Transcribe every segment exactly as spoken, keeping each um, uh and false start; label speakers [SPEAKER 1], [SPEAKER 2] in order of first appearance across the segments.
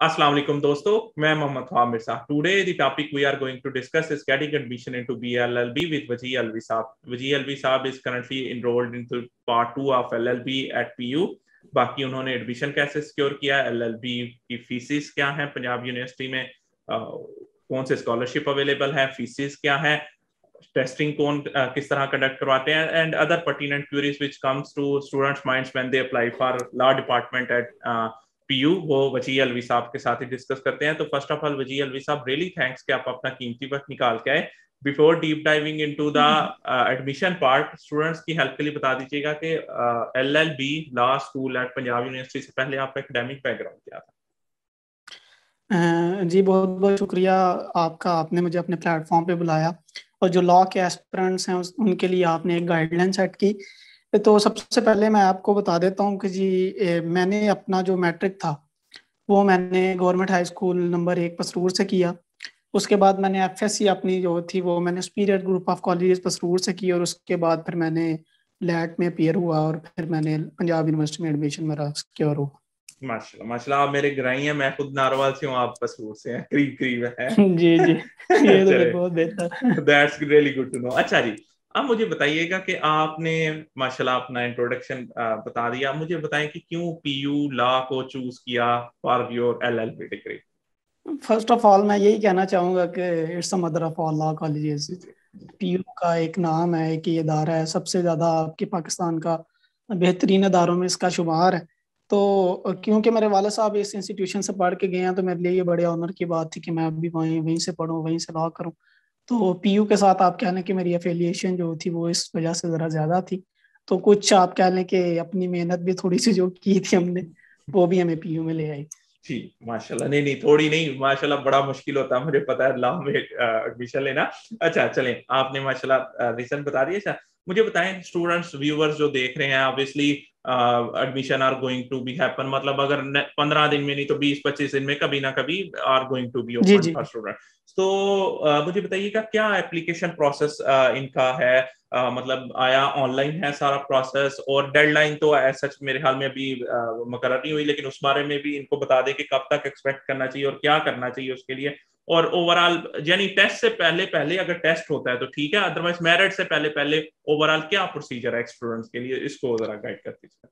[SPEAKER 1] Assalamu alaikum दोस्तों, मैं मोहम्मद ख्वाब Mirza. Today the topic we are going to discuss is getting admission into B L L B with Waji Alvi Saab. Waji Alvi Saab is currently enrolled into part two of L L B at P U. बाकी उन्होंने admission कैसे secure किया, L L B की फीसिस क्या है Punjab university में, कौन से स्कॉलरशिप अवेलेबल है, फीसिस क्या है, टेस्टिंग कौन किस तरह कंडक्ट करवाते हैं, and other pertinent queries which comes to students minds when they apply for law department at PU, वो वजी अलवी साहब के साथ ही डिस्कस करते हैं। तो फर्स्ट ऑफ ऑल वजी अलवी साहब, रियली थैंक्स कि आप अपना कीमती वक्त निकाल के आए। Before deep diving into the admission part, students की हेल्प के लिए बता दीजिएगा कि L L B law school at Punjab university से पहले आपका एकेडमिक बैकग्राउंड क्या था?
[SPEAKER 2] जी बहुत बहुत शुक्रिया आपका, आपने मुझे अपने प्लेटफॉर्म पे बुलाया और जो लॉ के एस्पिरेंट्स हैं उस, उनके लिए आपने एक गाइडलाइन सेट की। तो सबसे पहले मैं आपको बता देता हूँ कि जी ए, मैंने अपना जो मैट्रिक था वो मैंने गवर्नमेंट हाई स्कूल नंबर एक पसरूर से किया। उसके बाद मैंने एफ एस सी अपनी जो थी वो मैंने superior group of colleges Pasrur से की, और उसके बाद फिर मैंने लैट में अपीयर हुआ और फिर मैंने पंजाब यूनिवर्सिटी में एडमिशन मेरा सिक्योर हुआ।
[SPEAKER 1] माशाल्लाह माशाल्लाह, आप मेरे ग्राही हैं, मैं खुद नारवाल से हूँ, आप पसरूर से हैं, करीब करीब है।
[SPEAKER 2] जी जी, ये तो फिर बहुत बेहतर।
[SPEAKER 1] That's really good to know. अच्छा जी, अब मुझे बताइएगा कि आपने माशाल्लाह अपना इंट्रोडक्शन बता दिया, मुझे बताएं कि क्यों पीयू लॉ को चूज किया for your LLB degree.
[SPEAKER 2] First of all मैं यही कहना चाहूंगा कि it's the mother of all law colleges. PU का एक नाम है कि ये इदारा है, सबसे ज्यादा आपके पाकिस्तान का बेहतरीन इदारों में इसका शुमार है। तो क्योंकि मेरे वाले साहब इस इंस्टीट्यूशन से पढ़ के गए हैं तो मेरे लिए ये बड़े ऑनर की बात थी कि मैं अभी वहीं वहीं से पढ़ूँ, वहीं से लॉ करूँ। तो पीयू के साथ आप कह लें कि मेरी एफिलिएशन जो थी वो इस वजह से ज़रा ज़्यादा थी। तो कुछ आप कह लें कि अपनी मेहनत भी थोड़ी सी जो की थी हमने, वो भी हमें पीयू में ले आई।
[SPEAKER 1] जी माशाल्लाह, नहीं नहीं थोड़ी नहीं, माशाल्लाह बड़ा मुश्किल होता है, मुझे पता है लॉ में एडमिशन लेना। अच्छा चलें, आपने माशाल्लाह रीजन बता दिया। अच्छा मुझे बताएं, स्टूडेंट्स व्यूअर्स जो देख रहे हैं, obviously admission are going to be happen, मतलब अगर पंद्रह दिन में नहीं तो बीस पच्चीस दिन में कभी ना कभी आर गोइंग टू बी
[SPEAKER 2] जी
[SPEAKER 1] ओपन
[SPEAKER 2] जी।
[SPEAKER 1] For student. तो uh, मुझे बताइएगा क्या एप्लीकेशन प्रोसेस uh, इनका है, uh, मतलब आया ऑनलाइन है सारा प्रोसेस, और डेडलाइन तो सच मेरे ख्याल में अभी uh, मुकर्रर नहीं हुई, लेकिन उस बारे में भी इनको बता दें कि कब तक एक्सपेक्ट करना चाहिए और क्या करना चाहिए उसके लिए। और ओवरऑल यानी टेस्ट से पहले पहले अगर टेस्ट होता है तो ठीक है, अदरवाइज मेरिट से पहले पहले ओवरऑल क्या प्रोसीजर है स्टूडेंट्स के लिए, इसको जरा गाइड कर दीजिए।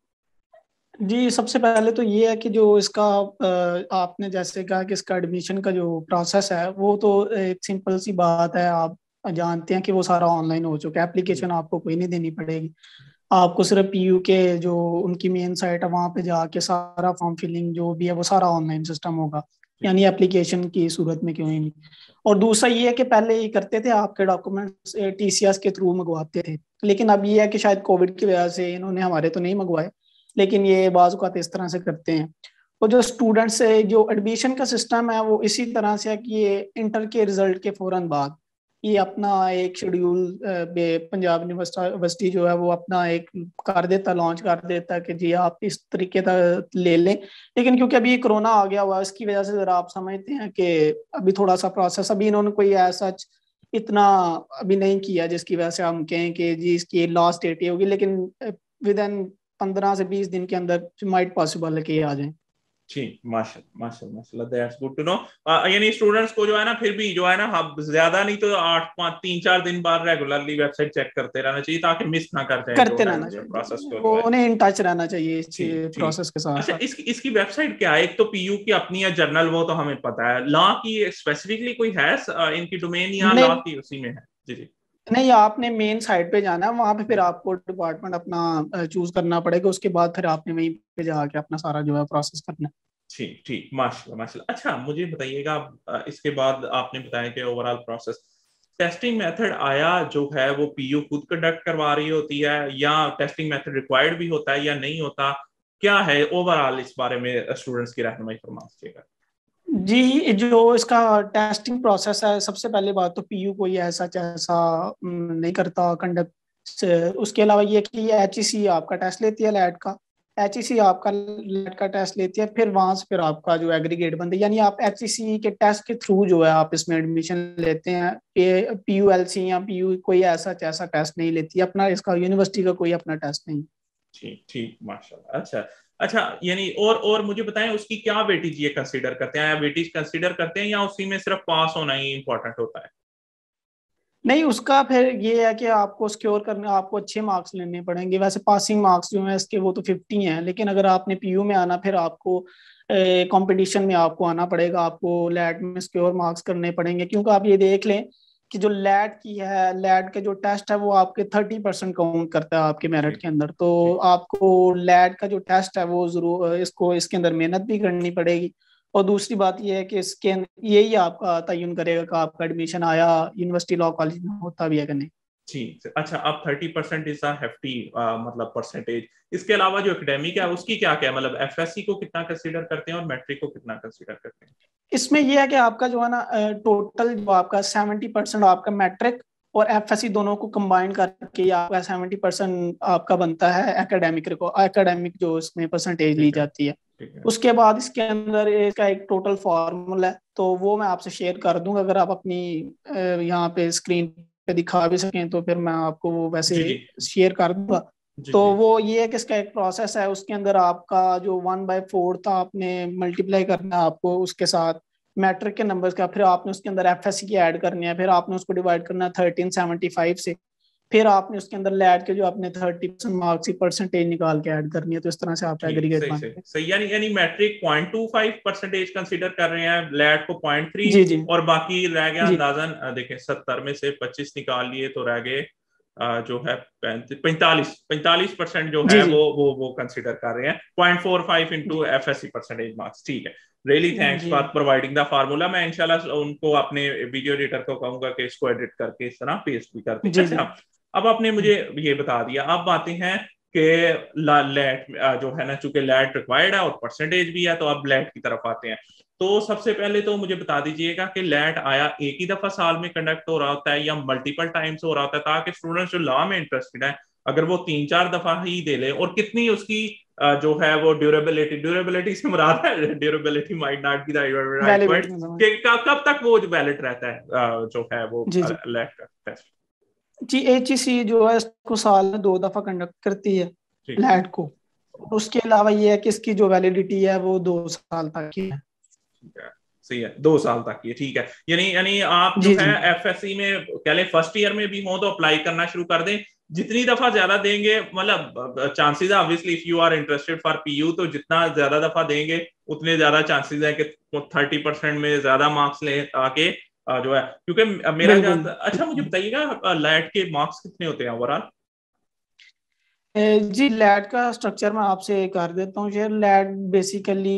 [SPEAKER 2] जी सबसे पहले तो ये है कि जो इसका अ, आपने जैसे कहा कि इसका एडमिशन का जो प्रोसेस है वो तो एक सिंपल सी बात है। आप जानते हैं कि वो सारा ऑनलाइन हो चुका है, एप्लीकेशन आपको कोई नहीं देनी पड़ेगी। आपको सिर्फ पीयू के जो उनकी मेन साइट है वहां पे जाके सारा फॉर्म फिलिंग जो भी है वो सारा ऑनलाइन सिस्टम होगा, यानी एप्लीकेशन की सूरत में क्यों ही नहीं। और दूसरा ये है कि पहले ये करते थे आपके डॉक्यूमेंट्स टीसीएस के थ्रू मंगवाते थे, लेकिन अब ये है कि शायद कोविड की वजह से इन्होंने हमारे तो नहीं मंगवाए, लेकिन ये बाज़ औक़ात इस तरह से करते हैं। और जो स्टूडेंट्स है जो एडमिशन का सिस्टम है वो इसी तरह से है कि ये इंटर के रिजल्ट के फौरन बाद ये अपना एक शेड्यूल पंजाब यूनिवर्सिटी जो है वो अपना एक कर देता, लॉन्च कर देता है कि जी आप इस तरीके का ले लें। लेकिन क्योंकि अभी कोरोना आ गया हुआ है इसकी वजह से जरा आप समझते हैं कि अभी थोड़ा सा प्रोसेस, अभी इन्होंने कोई ऐसा इतना अभी नहीं किया जिसकी वजह से हम कहें कि जी इसकी लास्ट डेट ये होगी, लेकिन विद इन पंद्रह से बीस दिन के अंदर माइट पॉसिबल है कि ये आ जाए।
[SPEAKER 1] जी माशाल्लाह माशाल्लाह माशाल्लाह, दैट्स गुड टू नो। यानी स्टूडेंट्स को जो है ना फिर भी जो है ना हम ज्यादा नहीं तो आठ पाँच तीन चार दिन बाद रेगुलरली वेबसाइट चेक करते रहना चाहिए ताकि मिस ना कर जाए जो
[SPEAKER 2] करते
[SPEAKER 1] है
[SPEAKER 2] रहना
[SPEAKER 1] एडमिशन प्रोसेस
[SPEAKER 2] चाहिए,
[SPEAKER 1] को
[SPEAKER 2] वो
[SPEAKER 1] जो है।
[SPEAKER 2] उन्हें इन टच रहना चाहिए इस
[SPEAKER 1] ठीक ठीक।
[SPEAKER 2] प्रोसेस के साथ
[SPEAKER 1] अच्छा
[SPEAKER 2] साथ।
[SPEAKER 1] इसकी इसकी वेबसाइट क्या है? एक तो पीयू की अपनी है जर्नल, वो तो हमें पता है, लॉ की स्पेसिफिकली कोई है uh, इनकी डोमेन या लॉ
[SPEAKER 2] नहीं
[SPEAKER 1] की उसी में है? जी जी।
[SPEAKER 2] नहीं, आपने मेन साइट पे जाना है, वहां पे फिर आपको डिपार्टमेंट अपना चूज करना पड़ेगा, उसके बाद फिर आपने वहीं पे जाके अपना सारा जो है प्रोसेस करना है।
[SPEAKER 1] ठीक ठीक, माशाल्लाह माशाल्लाह। अच्छा मुझे बताइएगा, इसके बाद आपने बताया कि ओवरऑल प्रोसेस टेस्टिंग मेथड आया जो है वो पीयू खुद कंडक्ट करवा रही होती है, या टेस्टिंग मेथड रिक्वायर्ड भी होता है या नहीं होता, क्या है ओवरऑल इस बारे में स्टूडेंट्स की रहनुमाई फरमा दीजिएगा।
[SPEAKER 2] जी जो इसका टेस्टिंग प्रोसेस है, सबसे पहली बात तो पीयू कोई ऐसा ऐसा नहीं करता कंडक्ट। उसके अलावा ये कि एच ई सी आपका टेस्ट लेती है लैट का, एच ई सी आपका लैट का टेस्ट लेती है, फिर वहां से फिर आपका जो एग्रीगेट बनता है, यानी आप एच ई सी के टेस्ट के थ्रू जो है आप इसमें एडमिशन लेते हैं। ये पी यू एल सी या पी यू कोई ऐसा ऐसा टेस्ट नहीं लेती, अपना इसका यूनिवर्सिटी का कोई अपना टेस्ट नहीं।
[SPEAKER 1] ठीक ठीक माशाल्लाह। अच्छा अच्छा, यानी और और मुझे बताएं उसकी क्या वेटेज ये कंसीडर करते हैं, या वेटेज कंसीडर करते हैं या उसी में सिर्फ पास होना ही इंपॉर्टेंट होता है?
[SPEAKER 2] नहीं, उसका फिर ये है कि आपको सिक्योर करने आपको अच्छे मार्क्स लेने पड़ेंगे। वैसे पासिंग मार्क्स जो है इसके वो तो फिफ्टी हैं, लेकिन अगर आपने पीयू में आना फिर आपको कंपटीशन में आपको आना पड़ेगा, आपको लैट में सिक्योर मार्क्स करने पड़ेंगे। क्योंकि आप ये देख लें कि जो लैट की है, लैट के जो टेस्ट है वो आपके थर्टी परसेंट काउंट करता है आपके मेरिट
[SPEAKER 1] ठीक
[SPEAKER 2] के अंदर। तो
[SPEAKER 1] ठीक।
[SPEAKER 2] आपको लैट का जो टेस्ट है वो जरूर इसको इसके अंदर मेहनत भी करनी पड़ेगी। और दूसरी बात यह है कि इसके यही आपका तयन करेगा कि आपका एडमिशन आया यूनिवर्सिटी लॉ कॉलेज में होता भी है कि नहीं।
[SPEAKER 1] ठीक। अच्छा, अब thirty percent is a hefty मतलब परसेंटेज। इसके अलावा जो एकेडमिक है उसकी क्या क्या, मतलब एफएससी को कितना कंसीडर करते हैं और मैट्रिक को कितना कंसीडर करते हैं?
[SPEAKER 2] इसमें यह है कि आपका जो है ना टोटल जो आपका सेवेंटी परसेंट आपका मैट्रिक और एफएससी दोनों को कंबाइन करके आपका सेवेंटी परसेंट आपका बनता है एकेडमिक को एकेडमिक जो इसमें परसेंटेज ली
[SPEAKER 1] ठीक है।
[SPEAKER 2] जाती है।
[SPEAKER 1] ठीक है।
[SPEAKER 2] उसके बाद इसके अंदर इसका एक टोटल फॉर्मूला है, तो वो मैं आपसे शेयर कर दूंगा। अगर आप अपनी अ, यहाँ पे स्क्रीन पे दिखा भी सकें तो फिर मैं आपको वो
[SPEAKER 1] जी
[SPEAKER 2] वैसे
[SPEAKER 1] जी
[SPEAKER 2] शेयर कर दूंगा।
[SPEAKER 1] जी
[SPEAKER 2] तो
[SPEAKER 1] जी।
[SPEAKER 2] वो ये है कि इसका एक प्रोसेस है, उसके अंदर आपका जो वन बाय फोर्थ आपने मल्टीप्लाई करना है आपको उसके साथ मैट्रिक के नंबर्स का, फिर आपने उसके अंदर एफएससी की ऐड करनी है, फिर आपने उसको डिवाइड करना है थर्टीन सेवेंटी फाइव से, फिर आपने उसके अंदर लैट के जो आपने थर्टी परसेंट मार्क्स की परसेंटेज निकाल के ऐड करनी है। तो इस तरह से आपका
[SPEAKER 1] ठीक,
[SPEAKER 2] एग्रीगेट
[SPEAKER 1] सही
[SPEAKER 2] बन
[SPEAKER 1] सही
[SPEAKER 2] है।
[SPEAKER 1] सही। यानी यानी matric point two five percentage consider कर रहे हैं, लैट को पॉइंट थ्री,
[SPEAKER 2] जी जी
[SPEAKER 1] और बाकी रह गया
[SPEAKER 2] जी
[SPEAKER 1] अंदाजन अ, देखें सत्तर में से पच्चीस निकाल लिए तो रह गए अ, जो है पैंतालीस पैंतालीस परसेंट जो
[SPEAKER 2] जी
[SPEAKER 1] है
[SPEAKER 2] जी
[SPEAKER 1] वो वो वो कंसिडर कर रहे हैं point four five into F S C percentage marks. ठीक है। रियली थैंक्स
[SPEAKER 2] जी
[SPEAKER 1] फॉर प्रोवाइडिंग द फार्मूला। मैं इंशाल्लाह उनको अपने वीडियो एडिटर को कहूंगा कि इसको एडिट करके इस तरह पेस्ट भी कर दे।
[SPEAKER 2] जी जी
[SPEAKER 1] अच्छा, अब आपने मुझे ये बता दिया, अब आते हैं कि लैट जो है ना, चूंकि लैट रिक्वायर्ड है और परसेंटेज भी है, तो अब लैट की तरफ आते हैं। तो सबसे पहले तो मुझे बता दीजिएगा कि लैट आया एक ही दफा साल में कंडक्ट हो रहा होता है या मल्टीपल टाइम्स हो रहा होता है, ताकि स्टूडेंट्स जो लॉ में इंटरेस्टेड है अगर वो तीन चार दफा ही दे ले, और कितनी उसकी जो है वो ड्यूरेबिलिटी ड्यूरेबिलिटी से मुराद है durability might not be the right word,
[SPEAKER 2] validity में समझ।
[SPEAKER 1] कि कब तक वो वैलिड रहता है जो है वो
[SPEAKER 2] जी जी
[SPEAKER 1] लैट का टेस्ट।
[SPEAKER 2] जी एच ई सी जो है इसको साल में दो दफा कंडक्ट करती है
[SPEAKER 1] ठीक है।
[SPEAKER 2] लैट को। और उसके अलावा ये है कि इसकी जो वैलिडिटी है वो दो साल तक की है।
[SPEAKER 1] ठीक है, सही है, दो साल तक ये ठीक है। यानी यानी आप जो
[SPEAKER 2] जी
[SPEAKER 1] है
[SPEAKER 2] जी
[SPEAKER 1] एफएससी में कह लें फर्स्ट ईयर में भी हो तो अप्लाई करना शुरू कर दें। जितनी दफा ज्यादा देंगे, मतलब चांसेस है obviously if you are interested for PU, तो जितना ज्यादा दफा देंगे उतने ज्यादा चांसेस है कि थर्टी परसेंट में ज्यादा मार्क्स लें, ताकि जो है, क्योंकि मेरा
[SPEAKER 2] बिल्कुल।
[SPEAKER 1] जान। अच्छा, मुझे बताइएगा लैट के मार्क्स कितने होते हैं ओवरऑल?
[SPEAKER 2] ए, जी लैट का स्ट्रक्चर मैं आपसे कर देता हूँ शेयर। लैट बेसिकली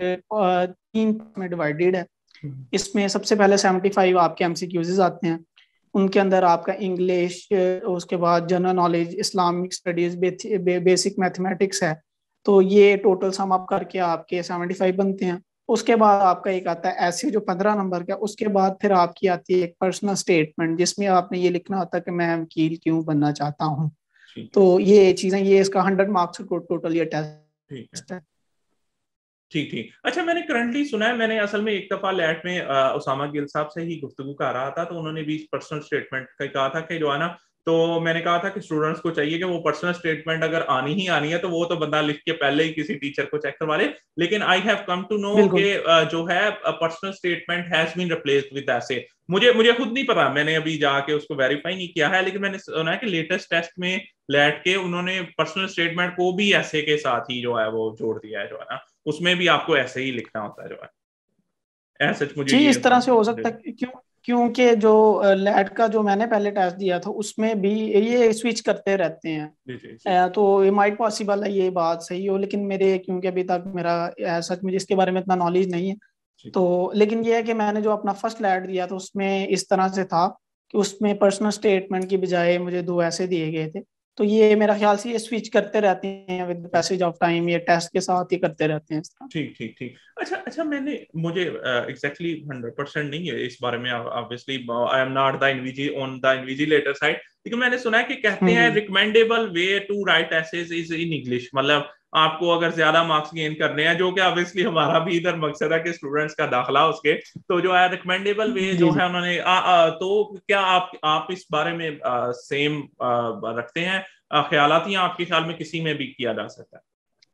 [SPEAKER 2] तीन में डिवाइडेड है। इसमें सबसे पहले सेवेंटी फाइव आपके एमसीक्यूज आते हैं। उनके अंदर आपका इंग्लिश, उसके बाद जनरल नॉलेज, इस्लामिक स्टडीज, बे, बेसिक मैथमेटिक्स है। तो ये टोटल सम अप करके आपके सेवेंटी फाइव बनते हैं। उसके बाद आपका एक आता है ऐसे जो पंद्रह नंबर का। उसके बाद फिर आपकी आती है एक पर्सनल स्टेटमेंट, जिसमें आपने ये लिखना होता है कि मैं वकील क्यों बनना चाहता हूँ।
[SPEAKER 1] ठीक है।
[SPEAKER 2] तो ये चीजें, ये इसका हंड्रेड मार्क्स का टोटल ये
[SPEAKER 1] ठीक है।
[SPEAKER 2] टेस्ट है।
[SPEAKER 1] ठीक ठीक। अच्छा, मैंने करंटली सुना है, मैंने असल में एक दफा लैट में अ, उसामा गिल साहब से ही गुफ्तगू कर रहा था, तो उन्होंने भी पर्सनल स्टेटमेंट का कहा था कि जो है ना, तो मैंने कहा था कि स्टूडेंट्स को चाहिए कि वो पर्सनल स्टेटमेंट अगर आनी ही आनी है तो वो तो बंदा लिख के पहले ही किसी टीचर को चेक करवा ले। लेकिन I have come to know
[SPEAKER 2] बिल्कुल।
[SPEAKER 1] कि जो है personal statement has been replaced with ऐसे। मुझे मुझे खुद नहीं पता, मैंने अभी जाके उसको वेरीफाई नहीं किया है, लेकिन मैंने सुना है कि लेटेस्ट टेस्ट में लैट के उन्होंने पर्सनल स्टेटमेंट को भी ऐसे के साथ ही जो है वो जोड़ दिया है, जो है ना, उसमें भी आपको ऐसे ही लिखना होता है जो है। ऐसा मुझे
[SPEAKER 2] जी
[SPEAKER 1] ये
[SPEAKER 2] इस तरह से हो
[SPEAKER 1] जी
[SPEAKER 2] सकता है क्यों, क्योंकि जो लैट का जो मैंने पहले टेस्ट दिया था उसमें भी ये स्विच करते रहते हैं।
[SPEAKER 1] जी जी
[SPEAKER 2] अ, तो ये माइट पॉसिबल है ये बात सही हो, लेकिन मेरे क्योंकि अभी तक मेरा सच मुझे इसके बारे में इतना नॉलेज नहीं है।
[SPEAKER 1] जी
[SPEAKER 2] तो लेकिन ये है कि मैंने जो अपना फर्स्ट लैट दिया था उसमें इस तरह से था कि उसमें पर्सनल स्टेटमेंट की बजाय मुझे दो ऐसे दिए गए थे। तो ये मेरा ख्याल से ये स्विच करते रहते हैं विद पैसेज ऑफ टाइम, ये टेस्ट के साथ ही करते रहते हैं इस तरह।
[SPEAKER 1] ठीक ठीक ठीक। अच्छा अच्छा, मैंने मुझे एग्जैक्टली हंड्रेड परसेंट नहीं है इस बारे में, obviously I am not the invigi on the invigilator side, लेकिन मैंने सुना है कि कहते हैं
[SPEAKER 2] hmm.
[SPEAKER 1] Recommendable way to write essays is in English, मतलब आपको अगर ज्यादा मार्क्स गेन करने हैं, जो कि ऑब्वियसली हमारा भी इधर मकसद है कि स्टूडेंट्स का दाखिला उसके, तो जो है रिकमेंडेबल वे जो
[SPEAKER 2] जी जी
[SPEAKER 1] है उन्होंने आ, आ, तो क्या आप आप इस बारे में सेम रखते हैं ख्यालात, या आपके ख्याल में किसी में भी किया जा सकता है?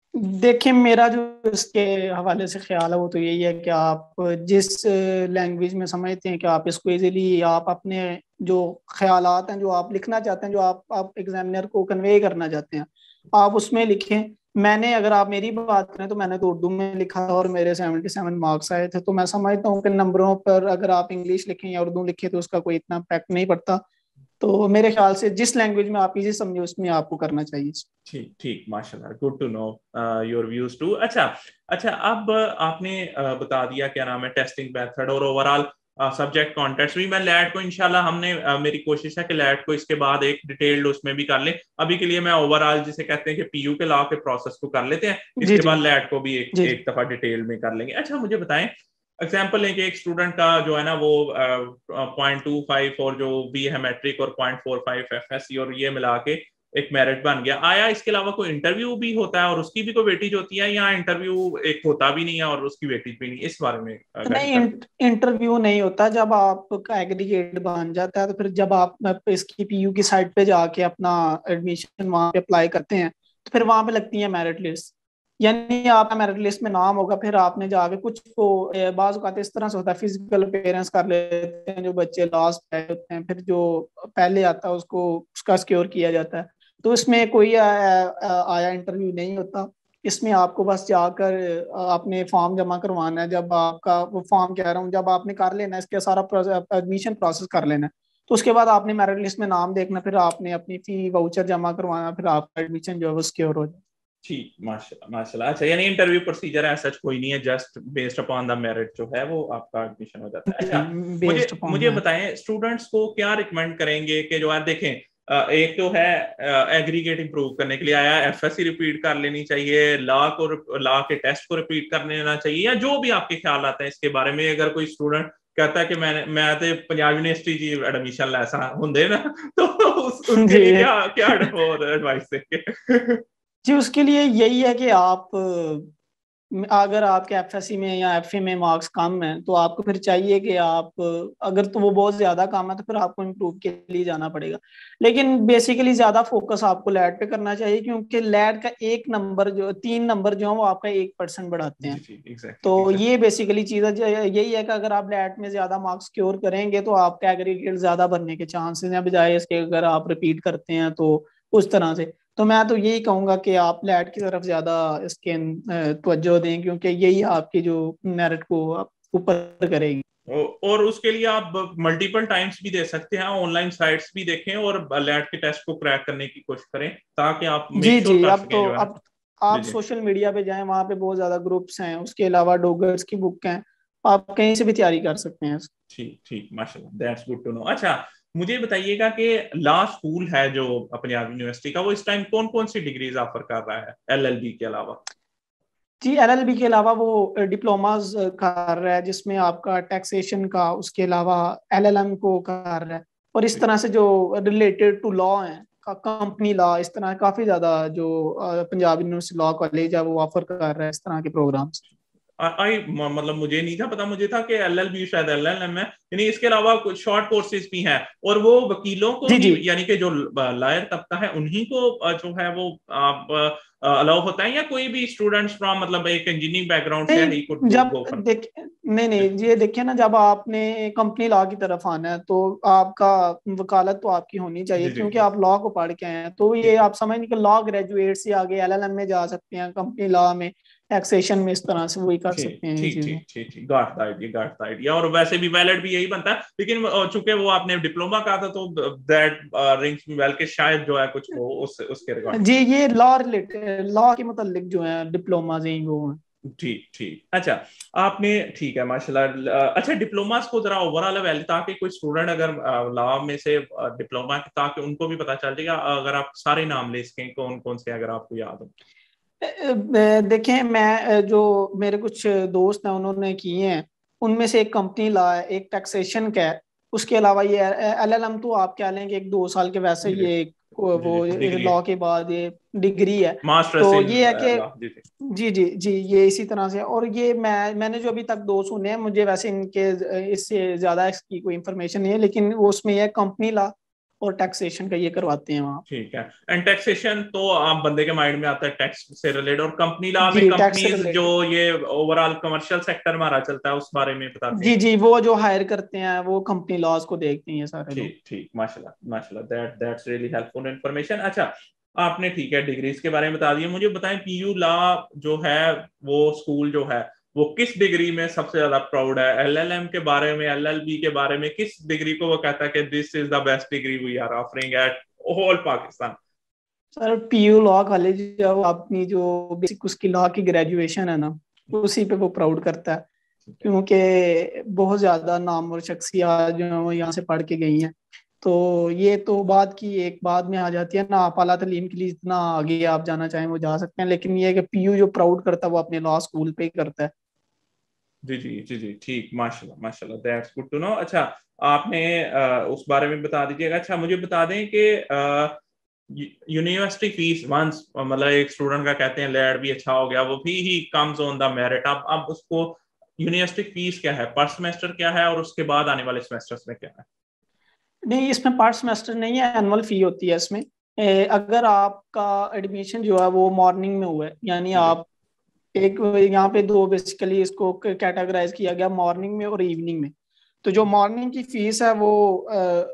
[SPEAKER 2] देखिए, मेरा जो इसके हवाले से ख्याल है वो तो यही है कि आप जिस लैंग्वेज में समझते हैं कि आप इसको इजीली आप अपने जो ख्यालात हैं जो आप लिखना चाहते हैं, जो आप आप एग्जामिनर को कन्वे करना चाहते हैं, आप उसमें लिखें। मैंने, अगर आप मेरी बात करें तो मैंने तो उर्दू में लिखा था और मेरे सेवेंटी सेवन मार्क्स आए थे। तो मैं समझता हूँ कि नंबरों पर अगर आप इंग्लिश लिखें या उर्दू लिखें तो उसका कोई इतना इम्पैक्ट नहीं पड़ता। तो मेरे ख्याल से जिस लैंग्वेज में आप इजी समझे उसमें आपको करना चाहिए।
[SPEAKER 1] ठीक ठीक, माशाल्लाह, good to know your views too. अच्छा अच्छा, अब आपने uh, बता दिया क्या नाम है टेस्टिंग मेथड और ओवरऑल सब्जेक्ट कॉन्टेक्स्ट भी। मैं लैट को इंशाल्लाह हमने uh, मेरी कोशिश है कि लैट को इसके बाद एक डिटेल्ड उसमें भी कर लें। अभी के लिए मैं ओवरऑल जिसे कहते हैं कि पीयू के लॉ के प्रोसेस को कर लेते हैं,
[SPEAKER 2] जी
[SPEAKER 1] इसके
[SPEAKER 2] जी
[SPEAKER 1] बाद लैट को भी एक
[SPEAKER 2] जी
[SPEAKER 1] एक दफा डिटेल में कर लेंगे। अच्छा मुझे बताएं, एग्जाम्पल लेंगे एक स्टूडेंट का जो है ना वो पॉइंट टू फाइव और जो बी है मैट्रिक और point four five F S C और ये मिला के एक मेरिट बन गया। आया इसके अलावा कोई इंटरव्यू भी होता है और उसकी भी कोई वेटेज होती है, या इंटरव्यू एक होता भी नहीं है और उसकी वेटेज भी नहीं? इस बारे में गाइड
[SPEAKER 2] नहीं,
[SPEAKER 1] कर दो।
[SPEAKER 2] इंटरव्यू नहीं होता। जब आपका एग्रीगेट बन जाता है तो फिर जब आप इसकी पीयू की साइट पे जाके अपना एडमिशन वहां पे अप्लाई करते हैं तो फिर वहां पे लगती है मेरिट लिस्ट। यानी आपका मेरिट लिस्ट में नाम होगा, फिर आपने जाके कुछ को ए, बाज औक़ात इस तरह से होता है, फिजिकल अपेयरेंस कर लेते हैं जो बच्चे लास्ट पे होते हैं, फिर जो पहले आता है उसको उसका सिक्योर किया जाता है। तो इसमें कोई आया, आया इंटरव्यू नहीं होता। इसमें आपको बस जाकर आपने फॉर्म जमा करवाना है। जब आपका वो फॉर्म कह रहा हूँ, जब आपने कर लेना है इसके सारा एडमिशन प्रोसेस कर लेना है, तो उसके बाद आपने मेरिट लिस्ट में नाम देखना, फिर आपने अपनी फी वाउचर जमा करवाना, फिर आपका एडमिशन जो है वो सिक्योर हो जाए।
[SPEAKER 1] ठीक, माशाल्लाह माशाल्लाह। अच्छा, यानी इंटरव्यू प्रोसीजर है सच कोई नहीं है, just based upon the merit जो है वो आपका एडमिशन हो जाता है। अच्छा मुझे
[SPEAKER 2] बेस्ड अपॉन
[SPEAKER 1] मुझे
[SPEAKER 2] मैरिट।
[SPEAKER 1] बताएं, स्टूडेंट्स को क्या रिकमेंड करेंगे कि जो है देखें, एक तो है एग्रीगेट इंप्रूव करने के लिए आया, एफएससी रिपीट कर लेनी चाहिए, लॉ को लॉ के टेस्ट को रिपीट कर लेना चाहिए, या जो भी आपके ख्याल आते हैं इसके बारे में। अगर कोई स्टूडेंट कहता है कि मैंने मैं तो पंजाब यूनिवर्सिटी जी एडमिशन लैसा होंगे ना, तो उस, उसके
[SPEAKER 2] जी
[SPEAKER 1] लिए क्या क्या एडवाइस देंगे?
[SPEAKER 2] जी, उसके लिए यही है कि आप अगर आपके एफएससी में या एफए में मार्क्स कम हैं तो आपको फिर चाहिए कि आप, अगर तो वो बहुत ज्यादा कम है तो फिर आपको इम्प्रूव के लिए जाना पड़ेगा। लेकिन बेसिकली ज्यादा फोकस आपको लैट पे करना चाहिए, क्योंकि लैट का एक नंबर जो तीन नंबर जो है वो आपका एक परसेंट बढ़ाते
[SPEAKER 1] जी
[SPEAKER 2] हैं।
[SPEAKER 1] जी, एग्जैक्टली
[SPEAKER 2] तो
[SPEAKER 1] एग्जैक्टली।
[SPEAKER 2] ये बेसिकली चीज है, यही है कि अगर आप लैट में ज्यादा मार्क्स स्कोर करेंगे तो आपका एग्रीगेट ज्यादा बनने के चांसेस हैं, बजाय इसके अगर आप रिपीट करते हैं तो उस तरह से। तो मैं तो यही कहूंगा कि आप लैट की तरफ ज्यादा इसके अ, तवज्जो दें, क्योंकि यही आपकी जो मेरिट को आप ऊपर करेगी।
[SPEAKER 1] और उसके लिए आप मल्टीपल टाइम्स भी दे सकते हैं, ऑनलाइन साइट्स भी देखें और लैट के टेस्ट को क्रैक करने की कोशिश करें, ताकि आप मेक
[SPEAKER 2] जी
[SPEAKER 1] श्योर
[SPEAKER 2] जी,
[SPEAKER 1] कर
[SPEAKER 2] अब
[SPEAKER 1] सकें
[SPEAKER 2] तो
[SPEAKER 1] जो है ना।
[SPEAKER 2] अब
[SPEAKER 1] जी
[SPEAKER 2] आप
[SPEAKER 1] जी,
[SPEAKER 2] सोशल मीडिया पे जाएं, वहां पे बहुत ज्यादा ग्रुप्स हैं। उसके अलावा डॉगर्स की बुक हैं, आप कहीं से भी तैयारी कर सकते हैं।
[SPEAKER 1] ठीक ठीक, माशाल्लाह, दैट्स गुड टू नो। अच्छा मुझे बताइएगा कि लॉ स्कूल है जो पंजाब यूनिवर्सिटी का, वो इस टाइम कौन कौन सी डिग्रीज ऑफर कर रहा है एलएलबी के अलावा?
[SPEAKER 2] जी, एलएलबी के अलावा वो डिप्लोमास कर रहा है जिसमें आपका टैक्सेशन का, उसके अलावा एलएलएम को कर रहा है। और इस तरह से जो रिलेटेड टू लॉ है, कंपनी लॉ, इस तरह काफी ज्यादा जो अ, पंजाब यूनिवर्सिटी लॉ कॉलेज है वो ऑफर कर रहा है इस तरह के प्रोग्राम्स।
[SPEAKER 1] आई मतलब मुझे नहीं था पता, मुझे था कि एलएलबी शायद एलएलएम है, यानी इसके अलावा कुछ शॉर्ट कोर्सेज भी हैं। और वो वकीलों को
[SPEAKER 2] जी
[SPEAKER 1] ही,
[SPEAKER 2] जी
[SPEAKER 1] यानी कि जो लायर तबका है उन्हीं को अ, जो है वो आप अलाउ होता है, या कोई भी स्टूडेंट्स फ्रॉम मतलब एक इंजीनियरिंग बैकग्राउंड से ही कुड
[SPEAKER 2] नहीं, जब
[SPEAKER 1] गो फॉर?
[SPEAKER 2] देख नहीं नहीं, ये देखिए ना, जब आपने कंपनी लॉ की तरफ आना है तो आपका वकालत तो आपकी होनी चाहिए,
[SPEAKER 1] जी जी,
[SPEAKER 2] क्योंकि आप लॉ को पढ़ के आए हैं। तो ये
[SPEAKER 1] ठीक
[SPEAKER 2] आप समझ नहीं कि लॉ ग्रेजुएट से आगे एलएलएम में जा सकते हैं, कंपनी लॉ में, टैक्सेशन में, इस तरह से वही कर
[SPEAKER 1] ठीक
[SPEAKER 2] सकते हैं ये
[SPEAKER 1] ठीक
[SPEAKER 2] चीजें।
[SPEAKER 1] ठीक ठीक ठीक, got the idea got the idea. और वैसे भी वैलिड भी यही बनता है, लेकिन अ, चूंकि वो आपने डिप्लोमा कहा था तो दैट रिंग्स वेल के शायद जो है कुछ हो उस उसके रिगार्डिंग।
[SPEAKER 2] जी, ये लॉ रिलेटेड, लॉ के मुतालिक जो है डिप्लोमा ही वो हैं।
[SPEAKER 1] ठीक ठीक। अच्छा आपने, ठीक है माशाल्लाह। अच्छा डिप्लोमास को जरा ओवरऑल वैल्यू, ताकि कोई स्टूडेंट अगर लॉ में से डिप्लोमा, ताकि उनको भी पता चल जाएगा। अगर आप सारे नाम ले सकें कौन कौन से, अगर आपको याद हो।
[SPEAKER 2] देखें, मैं जो मेरे कुछ दोस्त हैं उन्होंने किए हैं, उनमें से एक कंपनी लॉ है, एक टैक्सेशन का है। उसके अलावा ये एलएलएम तो आप क्या लेंगे, एक दो साल के वैसे
[SPEAKER 1] जी
[SPEAKER 2] ये
[SPEAKER 1] जी
[SPEAKER 2] वो
[SPEAKER 1] जी, डिग्री है,
[SPEAKER 2] लॉ के बाद ये डिग्री है।
[SPEAKER 1] मास्टर्स
[SPEAKER 2] तो
[SPEAKER 1] इन
[SPEAKER 2] ये है कि
[SPEAKER 1] लॉ। जी जी
[SPEAKER 2] जी जी जी, ये इसी तरह से। और ये मैं मैंने जो अभी तक दो सुने हैं, मुझे वैसे इनके इससे ज्यादा इसकी कोई इन्फॉर्मेशन नहीं है, लेकिन वो उसमें यह कंपनी लॉ और टैक्सेशन का ये करवाते हैं वहाँ।
[SPEAKER 1] ठीक है। एंड टैक्सेशन तो आप बंदे के माइंड में आता है टैक्स से रिलेटेड, और कंपनी लॉ में
[SPEAKER 2] जी टैक्स से
[SPEAKER 1] कंपनीज जो
[SPEAKER 2] रिलेटेड।
[SPEAKER 1] ये ओवरऑल कमर्शियल सेक्टर हमारा चलता है उस बारे में बताते
[SPEAKER 2] जी
[SPEAKER 1] हैं।
[SPEAKER 2] जी, वो जो हायर करते हैं वो कंपनी लॉज को देखते हैं ये सारे लोग।
[SPEAKER 1] ठीक ठीक, माशाल्लाह माशाल्लाह, that that's really helpful information. अच्छा, आपने ठीक है डिग्रीज के बारे में बता दिया, मुझे बताएं पीयू लॉ जो है वो स्कूल जो है वो किस डिग्री में सबसे ज्यादा प्राउड है? एलएलएम के बारे में, एलएलबी के बारे में, किस डिग्री को वो कहता है कि this is the best degree we are offering at whole Pakistan?
[SPEAKER 2] Sir PU law college जब अपनी जो बेसिक उसकी लॉ की ग्रेजुएशन है ना, उसी पे वो प्राउड करता है, क्योंकि बहुत ज्यादा नामवर शख्सियत जो है वो यहाँ से पढ़ के गई हैं। तो ये तो बात की एक बाद में आ जाती है ना, आप आला तालीम के लिए जितना आगे आप जाना चाहें वो जा सकते हैं, लेकिन ये है कि पीयू जो प्राउड करता है वो अपने लॉ स्कूल पे ही करता है।
[SPEAKER 1] जी जी जी जी, ठीक, माशाल्लाह माशाल्लाह, दैट्स गुड टू नो। अच्छा, आपने आ, उस बारे में बता दीजिएगा। अच्छा, मुझे बता दें कि यूनिवर्सिटी फीस वंस, मतलब एक स्टूडेंट का कहते हैं लैड भी अच्छा हो गया, वो भी ही कम्स ऑन द मेरिट। अब अब उसको यूनिवर्सिटी फीस क्या है, पर सेमेस्टर क्या है, और उसके बाद आने वाले सेमेस्टर्स में क्या है?
[SPEAKER 2] नहीं, इसमें पार्ट सेमेस्टर नहीं है, एनुअल फी होती है इसमें। ए, अगर आपका एडमिशन जो है वो मॉर्निंग में हुआ है, यानी
[SPEAKER 1] जी जी
[SPEAKER 2] आप एक यहाँ पे दो बेसिकली इसको कैटेगराइज किया गया, मॉर्निंग में और इवनिंग में। तो जो मॉर्निंग की फीस है वो अ,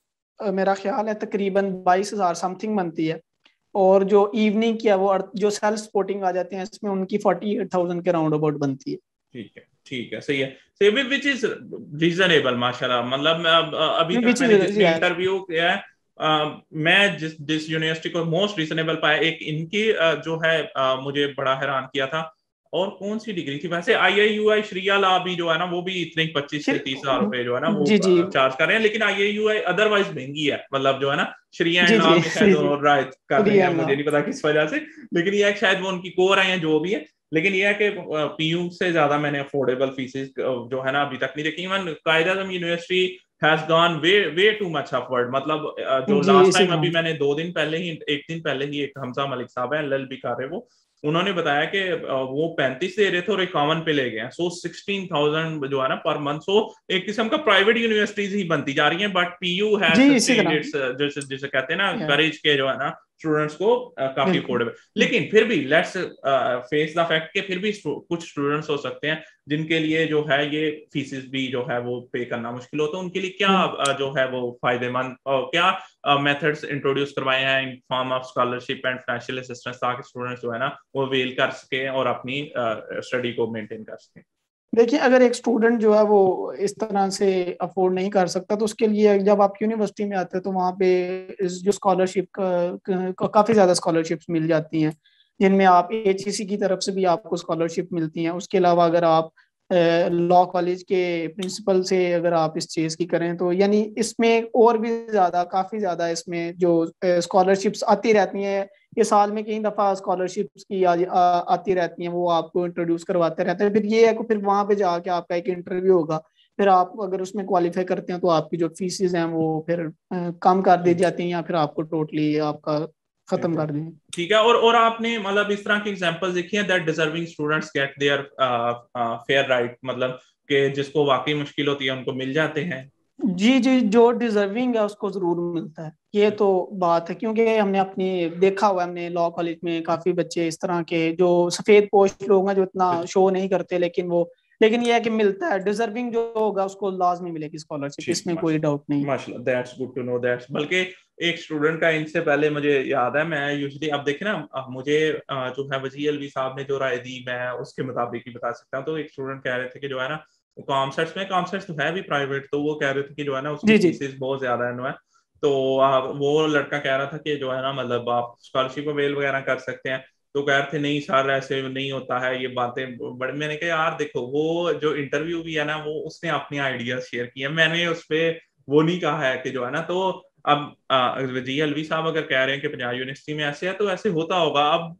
[SPEAKER 2] अ, मेरा ख्याल है तकरीबन बाईस हजार समथिंग बनती है, और जो इवनिंग की है वो अड़- जो सेल्फ सपोर्टिंग आ जाते हैं इसमें उनकी फोर्टी एट थाउजेंड के राउंड अबाउट बनती है।
[SPEAKER 1] ठीक है ठीक है, सही है, सही, विच इज रीजनेबल माशाल्लाह। मतलब मैं अब अभी तक
[SPEAKER 2] विच
[SPEAKER 1] मैंने
[SPEAKER 2] इज
[SPEAKER 1] जितने इंटरव्यू किया है, अ, मैं जिस जिस यूनिवर्सिटी को मोस्ट रीजनेबल पाया, एक इनकी अ, जो है अ, मुझे बड़ा हैरान किया था। और कौन सी डिग्री थी वैसे, आई आई यू आई श्रिया ला भी जो है ना वो भी इतने पच्चीस से तीस हजार रुपए जो है ना वो
[SPEAKER 2] जी जी
[SPEAKER 1] चार्ज कर रहे हैं, लेकिन आई आई यू आई अदरवाइज महंगी है, मतलब जो है ना श्रिया एंड
[SPEAKER 2] जी
[SPEAKER 1] ला
[SPEAKER 2] जी
[SPEAKER 1] में शायद
[SPEAKER 2] जी जी
[SPEAKER 1] दोनों राइट कर रहे हैं,
[SPEAKER 2] रियाना।
[SPEAKER 1] मुझे नहीं पता किस वजह से, लेकिन ये शायद वो उनकी कोर है या जो भी है। लेकिन ये है कि पीयू से ज्यादा मैंने अफोर्डेबल फीसेस जो है ना अभी तक नहीं देखी। Even Quaid Azam university has gone way way too much upward. मतलब अ, जो
[SPEAKER 2] जी
[SPEAKER 1] लास्ट
[SPEAKER 2] इसी
[SPEAKER 1] टाइम अभी
[SPEAKER 2] तरह।
[SPEAKER 1] मैंने दो दिन पहले ही, एक दिन पहले ही, एक हमजा मलिक साहब है एलएलबी कर रहे, वो उन्होंने बताया कि अ, वो पैंतीस दे रहे थे और इक्यावन पे ले गए हैं। सो सिक्सटीन थाउजेंड जो है ना पर मंथ। सो एक किस्म का प्राइवेट यूनिवर्सिटीज ही बनती जा रही हैं, बट पीयू हैज
[SPEAKER 2] जी इसी
[SPEAKER 1] सस्टेन्ड
[SPEAKER 2] तरह।
[SPEAKER 1] इट्स, जैसे जैसे कहते हैं ना
[SPEAKER 2] या,
[SPEAKER 1] करेज के जो है ना स्टूडेंट्स को अ, काफी
[SPEAKER 2] बिल्कुल।
[SPEAKER 1] अफोर्डेबल। लेकिन फिर भी लेट्स फेस द फैक्ट के फिर भी कुछ स्टूडेंट्स हो सकते हैं जिनके लिए जो है ये फीसेस भी जो है वो पे करना मुश्किल होता है। उनके लिए क्या
[SPEAKER 2] बिल्कुल।
[SPEAKER 1] अ, जो है वो फायदेमंद और क्या मेथड्स इंट्रोड्यूस करवाए हैं in form of scholarship and financial assistance, ताकि स्टूडेंट्स जो है ना वो वेल कर सके और अपनी स्टडी को मेंटेन कर सके?
[SPEAKER 2] देखिए, अगर एक स्टूडेंट जो है वो इस तरह से अफोर्ड नहीं कर सकता तो उसके लिए जब आप यूनिवर्सिटी में आते हैं तो वहाँ पे इस जो स्कॉलरशिप का, का, काफी ज्यादा स्कॉलरशिप्स मिल जाती हैं, जिनमें आप एच ई सी की तरफ से भी आपको स्कॉलरशिप मिलती हैं। उसके अलावा अगर आप लॉ कॉलेज के प्रिंसिपल से अगर आप इस चीज की करें तो यानी इसमें और भी ज्यादा काफी ज्यादा इसमें जो स्कॉलरशिप्स आती रहती हैं, ये साल में कई दफा स्कॉलरशिप्स की आ, आ, आती रहती हैं, वो आपको इंट्रोड्यूस करवाते रहते हैं। फिर ये है कि फिर वहां पे जाके आपका एक इंटरव्यू होगा, फिर आप अगर उसमें क्वालिफाई करते हैं तो आपकी जो फीसिस हैं वो फिर अ, कम कर दी जाती हैं या फिर आपको टोटली आपका खत्म कर दें।
[SPEAKER 1] ठीक है। और और आपने मतलब इस तरह की एग्जांपल्स देखी हैं that deserving students get their fair right, मतलब कि जिसको वाकई मुश्किल होती है उनको मिल जाते हैं?
[SPEAKER 2] जी जी, जो डिजर्विंग है उसको जरूर मिलता है, ये तो बात है, क्योंकि हमने अपनी देखा हुआ है, हमने लॉ कॉलेज में काफी बच्चे इस तरह के जो सफेद पोश लोग हैं जो इतना शो नहीं करते, लेकिन वो लेकिन ये है कि मिलता है। डिजर्विंग जो होगा उसको लाजमी मिलेगी स्कॉलरशिप,
[SPEAKER 1] ठीक,
[SPEAKER 2] इसमें कोई डाउट
[SPEAKER 1] माशा
[SPEAKER 2] नहीं।
[SPEAKER 1] माशाल्लाह, that's good to know that's. बल्कि एक स्टूडेंट का इनसे पहले मुझे याद है, मैं यूजुअली अब देखे ना अब मुझे अ, जो है वजी अलवी साहब ने जो राय दी मैं उसके मुताबिक ही बता सकता हूँ। तो एक स्टूडेंट कह रहे थे कि जो है ना कॉमसर्ट्स में, कॉमसर्ट्स तो है भी प्राइवेट, तो वो कह रहे थे कि जो है ना उसकी
[SPEAKER 2] जी जी
[SPEAKER 1] फीसेस बहुत ज्यादा है। तो आ, वो लड़का कह रहा था कि जो है ना मतलब आप स्कॉलरशिप अवेल वगैरह कर सकते हैं। तो कह रहे थे नहीं सर ऐसे नहीं होता है, ये बातें बड़े। मैंने कहा यार देखो, वो जो इंटरव्यू भी है ना वो उसने अपनी आइडियाज शेयर किए, मैंने उस पर वो नहीं कहा है कि जो है ना। तो अब जी अलवी साहब अगर कह रहे हैं कि पंजाब यूनिवर्सिटी में ऐसे है तो ऐसे होता होगा। अब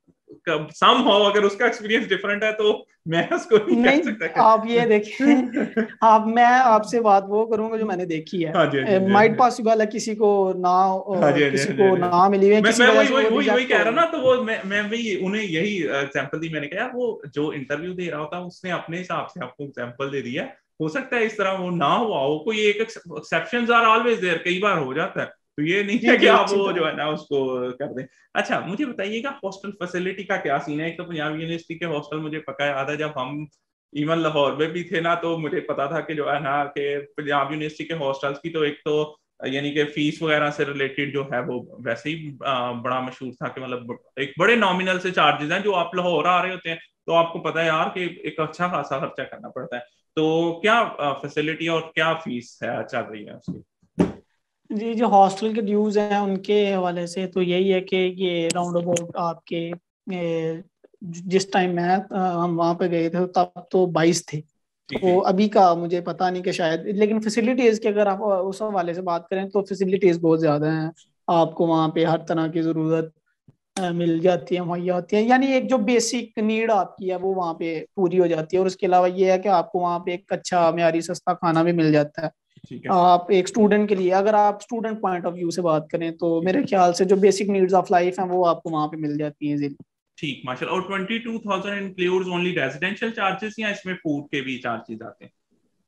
[SPEAKER 1] सम हो अगर उसका एक्सपीरियंस डिफरेंट है तो मैं उसको नहीं कह
[SPEAKER 2] नहीं,
[SPEAKER 1] सकता
[SPEAKER 2] आप ये
[SPEAKER 1] कि
[SPEAKER 2] देखें, आप मैं आपसे बात वो करूंगा जो मैंने देखी
[SPEAKER 1] हाँ जी हाँ जी
[SPEAKER 2] है।
[SPEAKER 1] हाँ
[SPEAKER 2] माइट
[SPEAKER 1] जी
[SPEAKER 2] पॉसिबल है किसी को ना
[SPEAKER 1] हाँ जी
[SPEAKER 2] अ,
[SPEAKER 1] हाँ जी हाँ
[SPEAKER 2] किसी
[SPEAKER 1] जी हाँ
[SPEAKER 2] को
[SPEAKER 1] जी हाँ जी।
[SPEAKER 2] ना मिली है,
[SPEAKER 1] मैं
[SPEAKER 2] किसी
[SPEAKER 1] मैं
[SPEAKER 2] वजह
[SPEAKER 1] वही
[SPEAKER 2] से
[SPEAKER 1] वही
[SPEAKER 2] वो
[SPEAKER 1] वही वही
[SPEAKER 2] रिजेक्ट
[SPEAKER 1] कह
[SPEAKER 2] हो
[SPEAKER 1] रहा
[SPEAKER 2] गया।
[SPEAKER 1] ना। तो वो मैं मैं भी उन्हें यही एग्जांपल दी। मैंने कहा वो जो इंटरव्यू दे रहा होता है उसने अपने हिसाब से आपको एग्जांपल दे दिया, हो सकता है इस तरह वो ना हुआ हो, कोई एक एक्सेप्शंस आर ऑलवेज देयर, कई बार हो जाता है, तो ये नहीं है
[SPEAKER 2] जी
[SPEAKER 1] कि
[SPEAKER 2] जी
[SPEAKER 1] आप
[SPEAKER 2] अच्छी
[SPEAKER 1] वो जो
[SPEAKER 2] तरह।
[SPEAKER 1] है ना उसको कर दें। अच्छा मुझे बताइएगा हॉस्टल फैसिलिटी का क्या सीन है? एक तो पंजाब यूनिवर्सिटी के हॉस्टल मुझे पक्का याद है जब हम इवन लाहौर में भी थे ना, तो मुझे पता था कि जो है ना कि पंजाब यूनिवर्सिटी के हॉस्टल्स की तो एक तो यानी कि फीस वगैरह से रिलेटेड जो है वो वैसे ही आ, बड़ा मशहूर था कि मतलब एक बड़े नॉमिनल से चार्जेस हैं, जो आप लाहौर आ रहे होते हैं तो आपको पता है यार कि एक अच्छा खासा खर्चा करना पड़ता है। तो क्या फैसिलिटी और क्या फीस है चल रही है उसकी?
[SPEAKER 2] जी जो हॉस्टल के ड्यूज हैं उनके हवाले से तो यही है कि ये राउंड अबाउट आपके ए, जिस टाइम मैं अ, हम वहाँ पे गए थे तब तो बाईस थे।
[SPEAKER 1] ठीक
[SPEAKER 2] तो
[SPEAKER 1] है।
[SPEAKER 2] अभी का मुझे पता नहीं कि शायद, लेकिन फैसिलिटीज की अगर आप उस हवाले से बात करें तो फैसिलिटीज बहुत ज्यादा हैं। आपको वहाँ पे हर तरह की जरूरत अ, मिल जाती है, मुहैया होती है, यानी एक जो बेसिक नीड आपकी है वो वहाँ पे पूरी हो जाती है। और उसके अलावा ये है कि आपको वहाँ पे एक अच्छा म्यारी सस्ता खाना भी मिल जाता है।
[SPEAKER 1] ठीक है।
[SPEAKER 2] आप एक स्टूडेंट के लिए, अगर आप स्टूडेंट पॉइंट ऑफ व्यू से बात करें तो
[SPEAKER 1] ठीक
[SPEAKER 2] मेरे
[SPEAKER 1] है।
[SPEAKER 2] ख्याल से जो बेसिक नीड्स ऑफ लाइफ है वो आपको वहाँ पे मिल जाती है इजीली।
[SPEAKER 1] ठीक माशाल्लाह। और twenty two thousand includes only residential charges या इसमें फूड के भी चार्जेस आते हैं?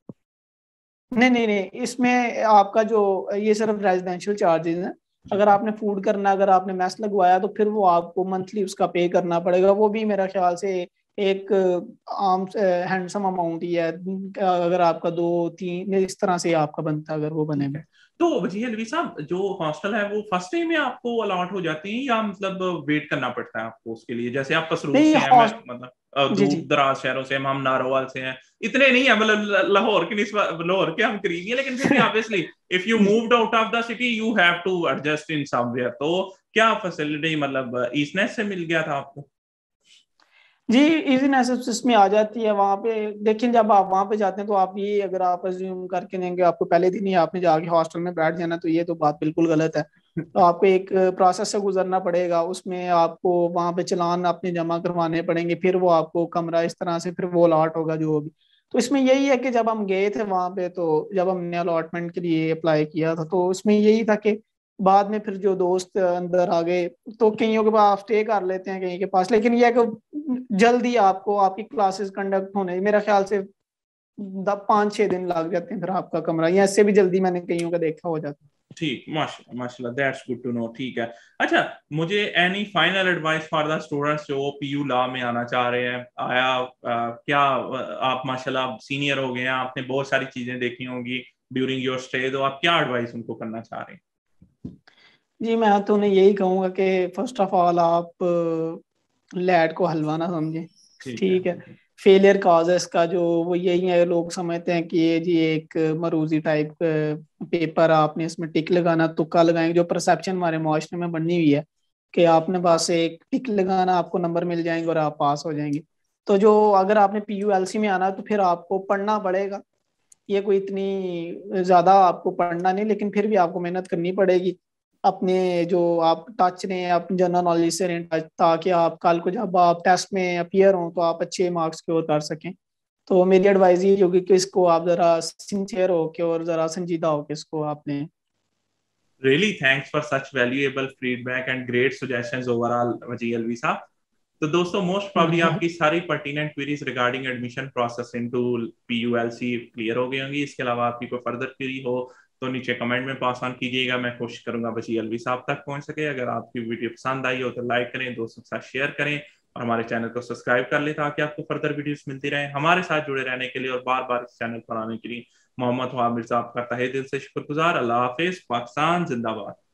[SPEAKER 2] नहीं नहीं नहीं, इसमें आपका जो ये सिर्फ रेजिडेंशियल चार्जेस हैं।
[SPEAKER 1] ठीक
[SPEAKER 2] अगर
[SPEAKER 1] है।
[SPEAKER 2] आपने फूड करना, अगर आपने मेस लगवाया तो फिर वो आपको मंथली उसका पे करना पड़ेगा। वो भी मेरा ख्याल से एक आम हैंडसम अमाउंट ही है। अगर आपका दो तीन इस तरह से आपका बनता है अगर वो बने
[SPEAKER 1] ठीक
[SPEAKER 2] में।
[SPEAKER 1] है। तो वजीह अलवी साहब जो हॉस्टल है वो फर्स्ट डे में आपको अलॉट हो जाती है या मतलब वेट करना पड़ता है आपको उसके लिए? जैसे आप कसरूर
[SPEAKER 2] नहीं
[SPEAKER 1] से हैं, मैं
[SPEAKER 2] हॉस्ट
[SPEAKER 1] मतलब अ,
[SPEAKER 2] जी
[SPEAKER 1] दूर
[SPEAKER 2] जी।
[SPEAKER 1] दराज शहरों से हैं, हम नारोवाल से हैं, इतने नहीं है मतलब ल- लाहौर की निस्बत लाहौर के हम करीब ही हैं, लेकिन फिर भी obviously if you moved out of the city you have to adjust in somewhere. तो क्या फैसिलिटी मतलब ईजनेस से मिल गया था आपको?
[SPEAKER 2] जी इजीनेस इसमें आ जाती है वहां पे। लेकिन जब आप वहां पे जाते हैं तो आप ये, अगर आप अज्यूम करके लेंगे आपको पहले दिन ही आपने जाके हॉस्टल में बैठ जाना, तो ये तो बात बिल्कुल गलत है। तो आपको एक प्रोसेस से गुजरना पड़ेगा, उसमें आपको वहां पे चालान अपने जमा करवाने पड़ेंगे, फिर वो आपको कमरा इस तरह से फिर वो अलॉट होगा जो भी। तो इसमें यही है कि जब हम गए थे वहां पे, तो जब हमने अलॉटमेंट के लिए अप्लाई किया था तो उसमें यही था कि बाद में फिर जो दोस्त अंदर आ गए तो कईयों के पास स्टे कर लेते हैं कहीं के पास। लेकिन यह है कि जल्दी आपको आपकी क्लासेस कंडक्ट होने मेरा ख्याल से द- पाँच छह दिन लग जाते हैं फिर आपका कमरा, या इससे भी जल्दी मैंने कईयों का देखा हो जाता है।
[SPEAKER 1] ठीक माशाल्लाह माशाल्लाह, दैट्स गुड टू नो। ठीक है। अच्छा मुझे any final advice for the students जो पीयू लॉ में आना चाह रहे हैं? आया आ, क्या आ, आप माशाल्लाह सीनियर हो गए हैं, आपने बहुत सारी चीजें देखी होंगी ड्यूरिंग योर स्टे, तो आप क्या एडवाइस उनको करना चाह रहे हैं?
[SPEAKER 2] जी मैं तो उन्हें यही कहूंगा कि फर्स्ट ऑफ ऑल आप लैड को हलवा ना समझें।
[SPEAKER 1] ठीक है।
[SPEAKER 2] ठीक है। फेलियर कॉज है इसका जो वो यही है, लोग समझते हैं कि ये जी एक मरूजी टाइप पेपर, आपने इसमें टिक लगाना, तुक्का लगाएंगे। जो परसेप्शन हमारे माशरे में बनी हुई है कि आपने पास एक टिक लगाना, आपको नंबर मिल जाएंगे और आप पास हो जाएंगे। तो जो अगर आपने पी यू एल सी में आना है तो फिर आपको पढ़ना पड़ेगा। ये कोई इतनी ज्यादा आपको पढ़ना नहीं, लेकिन फिर भी आपको मेहनत करनी पड़ेगी। अपने जो आप टच रहे हैं अपनी जनरल नॉलेज से रहें टच, ताकि आप कल को जब आप टेस्ट में अपियर हों तो आप अच्छे मार्क्स स्कोर कर सकें। तो मेरी एडवाइस ये होगी कि इसको आप जरा सिंसियर होके और जरा संजीदा होके इसको आपने।
[SPEAKER 1] Really thanks for such valuable feedback and great suggestions overall Wajih Alvi sahab. तो दोस्तों मोस्ट प्रॉब्ली आपकी सारी pertinent queries regarding admission process into PULC clear हो गई होंगी। इसके अलावा आपकी कोई फर्दर क्वेरी हो तो नीचे कमेंट में पास ऑन कीजिएगा, मैं कोशिश करूंगा वजी अलवी साहब तक पहुंच सके। अगर आपकी वीडियो पसंद आई हो तो लाइक करें, दोस्तों के साथ शेयर करें और हमारे चैनल को सब्सक्राइब कर लें ताकि आपको फर्दर वीडियोस मिलती रहे। हमारे साथ जुड़े रहने के लिए और बार बार इस चैनल पर आने के लिए मोहम्मद ख्वाब मिर्जा आपका तहे दिल से शुक्रगुजार। अल्लाह हाफिज, पाकिस्तान जिंदाबाद।